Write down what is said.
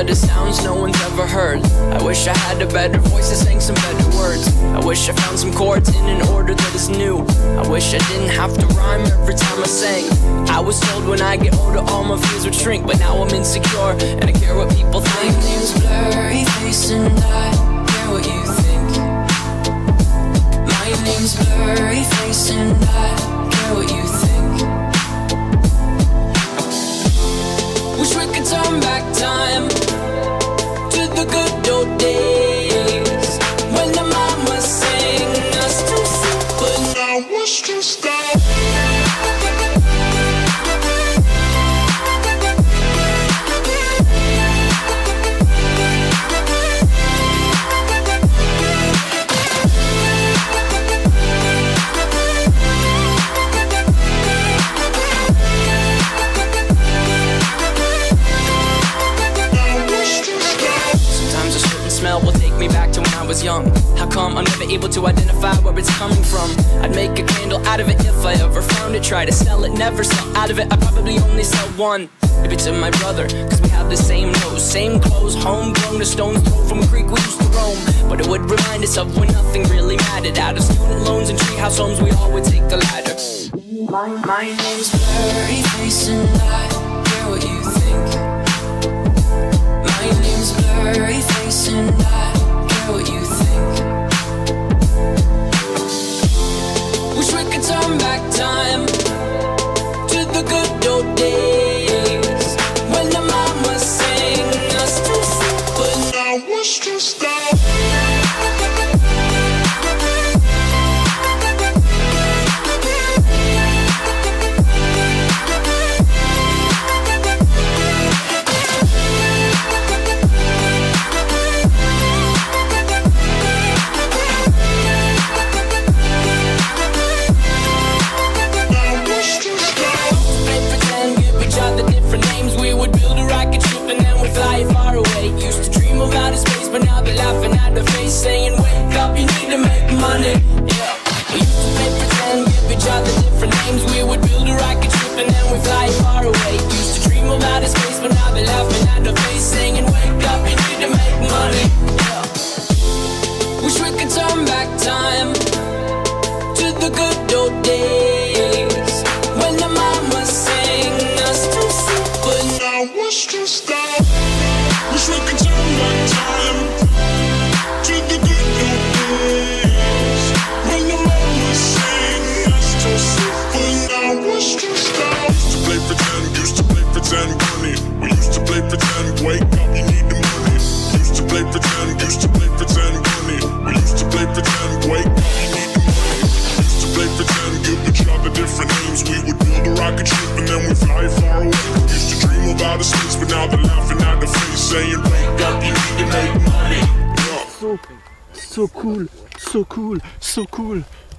better sounds no one's ever heard. I wish I had a better voice that sang some better words. I wish I found some chords in an order that is new. I wish I didn't have to rhyme every time I sang. I was told when I get older all my fears would shrink, but now I'm insecure and I care what people think. My name's Blurryface and I care what you think. My name's Blurryface and I care what you think. Wish we could turn back time to the good old days when the mama sang us to sleep, but now what's to stop? Will take me back to when I was young. How come I'm never able to identify where it's coming from? I'd make a candle out of it if I ever found it. Try to sell it, never sell out of it. I'd probably only sell one. Maybe to my brother, cause we have the same nose, same clothes, homegrown, a stone's throw from a creek we used to roam. But it would remind us of when nothing really mattered. Out of student loans and treehouse homes, we all would take the ladder. My name's Blurryface and I care what you think. My name's Blurryface and I care what you think. Wish we could turn back time to the good old days when the mama sang us to sleep, but now what's to stop? But now they're laughing at the face, saying, wake up, you need to make money. Yeah, we used to play pretend, give each other different names. We would build a rocket ship and then we fly far away. Used to dream of outer space, but now they're laughing at the face, saying, wake up, you need to make money. Yeah, wish we could turn back time to the good old days when the mama sang us to sleep, but now what's to stop? Wish we could turn back time to the good old days when the mama sang us to sleep, but now what's to stop? Used to play pretend, bunny. We used to play pretend, wake up, you need the money. Used to play pretend, bunny. We used to play pretend, wake up, you need the money. Used to play pretend, give each other different names. We would build a rocket ship and then we fly far away. Used to dream of outer space, but now they're laughing at the face, saying, wake up, you need to make money. Yeah. So cool, so cool, so cool.